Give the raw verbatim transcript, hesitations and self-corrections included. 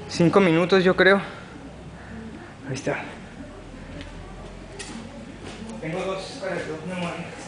cinco minutos, yo creo. Ahí está. Tengo dos para el dos neumáticos.